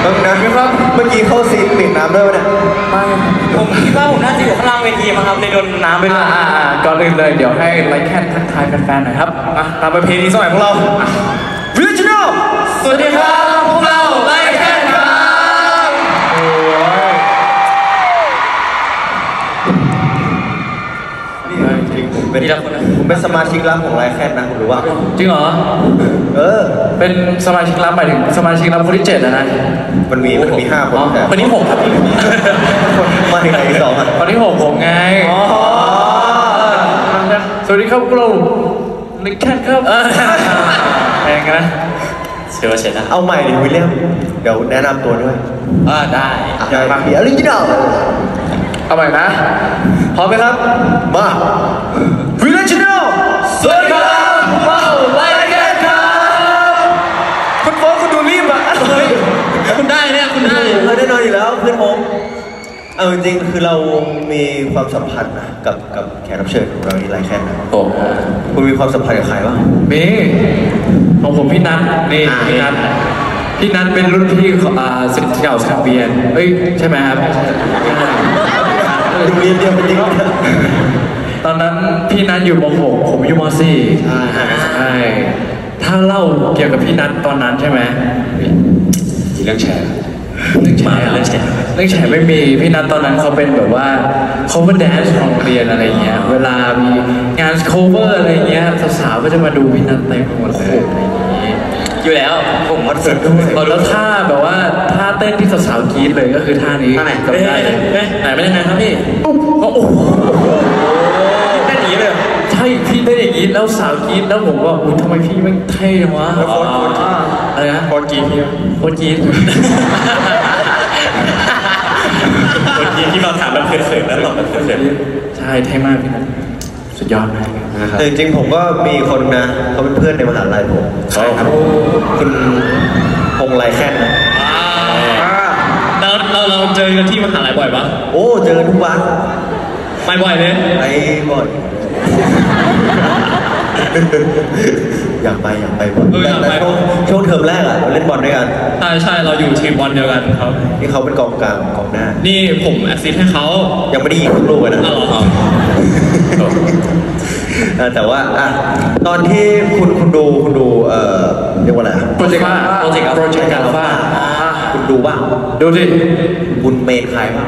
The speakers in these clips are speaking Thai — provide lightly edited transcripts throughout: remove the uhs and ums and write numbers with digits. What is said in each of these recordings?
ต้องนะครับเมื่อกี้เข้าซีนปิดน้ำด้วยเนี่ยไม่ผมคิดว่าผมน่าจะอยู่ข้างล่างเวทีมาครับเลยโดนน้ำไปด้วยก่อนอื่นเลยเดี๋ยวให้ไลค์แค่ทักทายแฟนๆหน่อยครับตามประเพณีสมัยพวกเราวิจิโน่สวัสดีครับพวกเราไลค์แค่ครับโอ้ยนี่จริงผมเป็นสมาชิกลับของไลค์แค่นะคุณรู้ว่าจริงเหรอเป็นสมาชิกลับหมายถึงสมาชิกลับคนที่7นะมันมี5 คนแต่คนที่6ครับมาถึงไหนที่2อ่ะคนที่6ผมไงสวัสดีครับพวกเราลิงแคนครับแพงนะเชื่อเฉยนะเอาใหม่ดิวิลเลียมเดี๋ยวแนะนำตัวด้วยได้มาออริจินอลเอาใหม่นะพร้อมไหมครับมาวิลเลียมสวัสดีครับพวกเราไลค์แคนครับคุณโฟกคุณดูรีบอ่ะคุณได้เนี่ยคุณได้แน่นอนอยู่แล้วเพื่อนผมเอาจริงๆคือเรามีความสัมพันธ์นะกับแขกรับเชิญของเราที่ไลค์แค่นะคุณมีความสัมพันธ์กับใครบ้างมีของผมพี่นัทนี่พี่นัทเป็นรุ่นพี่สิทธิ์เก่าสามเบียนเฮ้ยใช่ไหมครับโรงเรียนเดียวกันจริงตอนนั้นพี่นัทอยู่ม.6ผมอยู่ม.4ใช่ถ้าเล่าเกี่ยวกับพี่นัทตอนนั้นใช่ไหมมีเรื่องแชร์เรื่องแฉไม่มีพี่นัทตอนนั้นเขาเป็นแบบว่า cover dance ของเรียนอะไรเงี้ยเวลามีงาน cover อะไรเงี้ยสาวๆก็จะมาดูพี่นัทเต็มไปหมดเลยอยู่แล้วผมคอนเสิร์ตด้วยแล้วท่าแบบว่าท่าเต้นที่สาวๆกรี๊ดเลยก็คือท่านี้ไหนไม่ได้ไงครับพี่โอ้โหเต้นอย่างนี้เลยใช่พี่เต้นอย่างนี้แล้วสาวกรี๊ดแล้วผมว่าทำไมพี่ไม่เท่จังวะอะไรนะโคตรกรี๊ดคนที่เราถามมันเขินๆแล้วตอบมันเขินใช่เท่มากพี่นัทสุดยอดมากแต่จริงๆผมก็มีคนนะเขาเป็นเพื่อนในมหาลัยผมครับคุณพงษ์ไลแค่นะเราเจอกันที่มหาลัยบ่อยปะโอ้เจอทุกวันไม่บ่อยเลยไปบ่อยอยากไปบ่อยแต่ช่วงเทอมแรกอะเราเล่นบอลด้วยกันใช่เราอยู่ทีมบอลเดียวกันครับนี่เขาเป็นกองกลางกองหน้านี่ผมแอสซิสต์ให้เขายังไม่ได้ยิงลูกเลยนะแต่ว่าตอนที่คุณดูเรียกว่าอะไรโปรเจกต์อัลฟาคุณดูบ้างดูสิบุญเมนใครบ้าง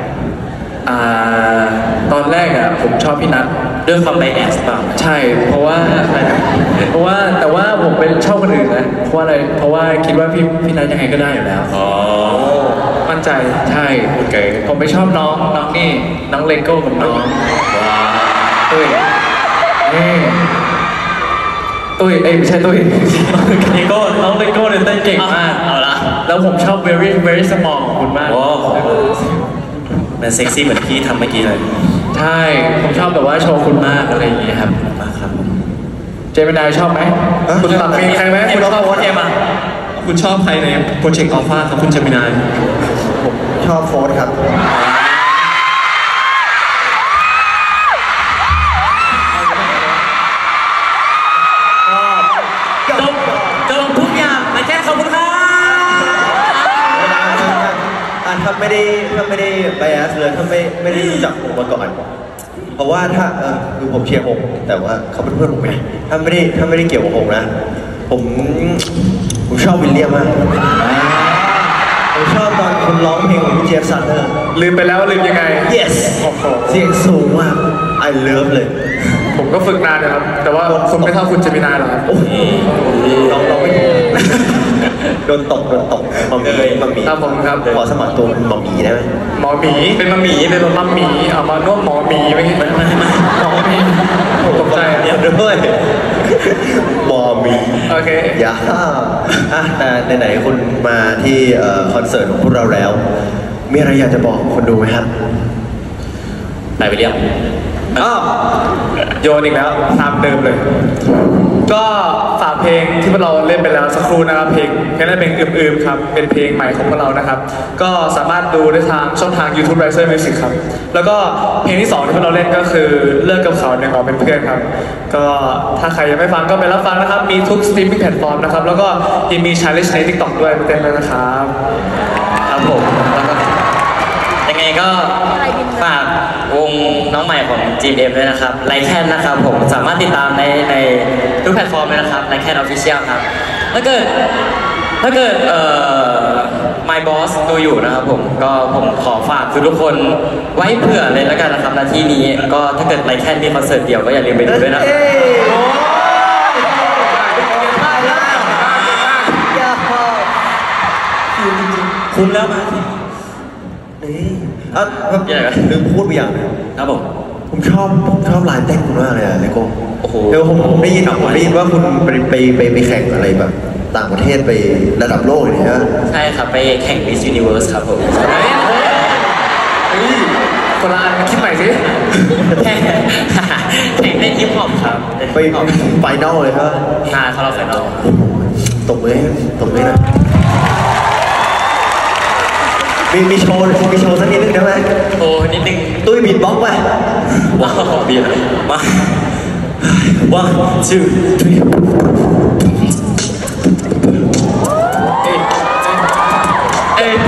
ตอนแรกผมชอบพี่นัทด้วยความไบแอสป่ะใช่เพราะว่าแต่ว่าผมเป็นชอบคนอื่นนะเพราะอะไรเพราะว่าคิดว่าพี่นัทยังไงก็ได้อยู่แล้วมั่นใจใช่โอเคผมไม่ชอบน้องนี่น้องเลโก้กับน้องตุ้ยไม่ใช่ตุ้ยเลโก้น้องเลโก้เนี่ยเต้นเก่งมากเอาละแล้วผมชอบ very small ของคุณมากมันเซ็กซี่เหมือนพี่ทำเมื่อกี้เลยใช่ผมชอบแบบว่าโชว์คุณมากอะไรอย่างเงี้ยครับมาครับเจมินายชอบไหมคุณตัดมีใครไหมคุณชอบโค้ชคุณชอบใครในโปรเจกต์อัลฟาครับคุณเจมินายผมชอบโค้ชครับจบทุกอย่างแต่แค่ขอบคุณครับถ้าไม่ได้ไบแอสเลยถ้าไม่ได้รู้จักผมมาก่อนเพราะว่าถ้าคือผมเชียร์ผมแต่ว่าเขาเป็นเพื่อนผมไงถ้าไม่ได้เกี่ยวกับผมนะผมชอบวิลเลียมมากผมชอบตอนคุณร้องเพลงของพี่เจฟซันเนอร์ลืมไปแล้วลืมยังไง yes เสียงสูงมาก I love เลยผมก็ฝึกนานนะครับแต่ว่าคุณไม่เท่าคุณเจมินายหรอกครับเราไม่โดนตกมัมมี่ตามผมครับขอสมัครตัวเป็นมัมมี่ได้ไหมหมอหมีเป็นมัมมี่เป็นมัมมี่เอามานวดหมอหมีไม่หมอหมีตกใจด้วยหมอหมีโอเคอย่าแต่ไหนๆคุณมาที่คอนเสิร์ตของพวกเราแล้วมีอะไรอยากจะบอกคนดูไหมครับไปเรียกโยนอีกแล้วตามเดิมเลยก็ฝากเพลงที่พวกเราเล่นไปแล้วสักครู่นะครับเพลงนั้นเป็นอืมครับเป็นเพลงใหม่ของพวกเรานะครับก็สามารถดูได้ทางช่องทาง YouTube Riser Music ครับแล้วก็เพลงที่2ที่พวกเราเล่นก็คือเลิกกับเขาเนี่ยขอเป็นเพื่อนครับก็ถ้าใครยังไม่ฟังก็ไปรับฟังนะครับมีทุกสตรีมมิ่งแพลตฟอร์มนะครับแล้วก็ยังมี challenge ใน TikTok ด้วยเต้นด้วยนะครับผมยังไงก็ฝากวงน้องใหม่ของ GM ด้วยนะครับไลแคนนะครับผมสามารถติดตามในทุกแพลตฟอร์มเลยนะครับไลแคนออฟฟิเชียลครับถ้าเกิดMy Boss ดูอยู่นะครับผมขอฝากทุกคนไว้เผื่อเลยแล้วกันนะครับณที่นี้ก็ถ้าเกิดไลแคนมีคอนเสิร์ตเดี่ยวก็อย่าลืมไปดูด้วยนะครับคุ้มแล้วมาลืมพูดไปอย่างนึงครับผมผมชอบลายเต้นคุณมากเลยอะเลโก้โอ้โหเดี๋ยวผมได้ยินว่าคุณไปแข่งอะไรแบบต่างประเทศไประดับโลกเลยนะใช่ครับไปแข่ง Miss Universe ครับผมคนละอันคิดใหม่สิแข่งเต้นฮิปฮอปครับเต้นไปฮิปฮอปไฟนอลเลยครับเขาเราไฟนอลตบมือหนะมีโชว์สักนิดนึงได้ไหมโอ้นิดนึงตุ้ยบีทบ็อกซ์ไปว้าวดีเลยมา one two three เอ้ย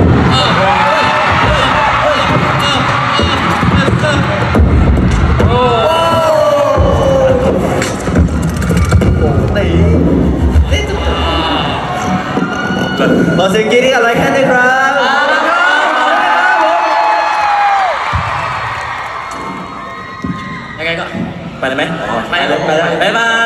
ขอเสียงกรี๊ดให้กับไลแคนด้วยครับยังไงก็ไปเลยไหมไปเลยบ๊ายบาย